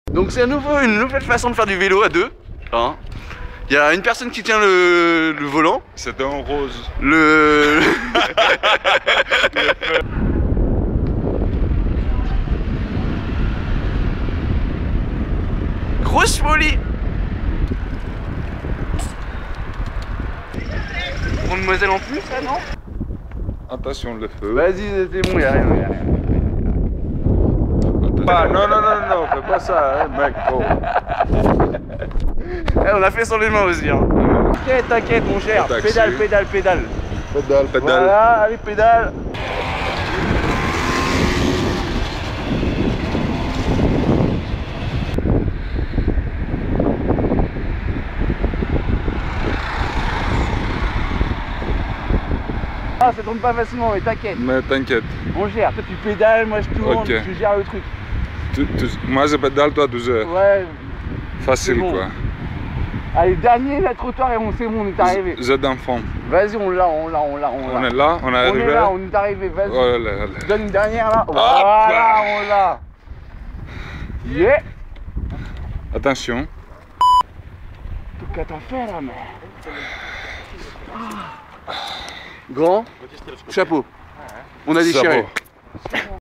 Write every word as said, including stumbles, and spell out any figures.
Donc c'est à nouveau une nouvelle façon de faire du vélo à deux. Hein. Il y a une personne qui tient le, le volant. C'est un rose. Le... Grosse folie. Mademoiselle en plus, là, non? Attention le feu. Vas-y, c'est bon, y'a rien, y'a rien. Ah, non, non, non, non, fais pas ça, hein, mec. Oh. Eh, on a fait sur les mains aussi. Hein. T'inquiète, t'inquiète, mon cher. Taxi. Pédale, pédale, pédale. Pédale, pédale. Voilà, allez, pédale. Ah, ça tourne pas facilement, mais t'inquiète. Mais t'inquiète. On gère, toi tu pédales, moi je tourne, Okay. tu gères le truc. Tu, tu, moi je pédale, toi tu gères. Ouais. Facile bon. quoi. Allez, dernier, la trottoir et on sait bon, on est arrivé. J'ai d'enfant. Vas-y, on l'a, on l'a, on l'a, on l'a. On est là, on est On arrivé. est là, on est arrivé, vas-y. Oh là là. Donne une dernière là. Ah, Voilà, bah. on l'a. Yeah. Attention. Tocca a fait là, mais. Grand, chapeau. On a déchiré. Chapeau.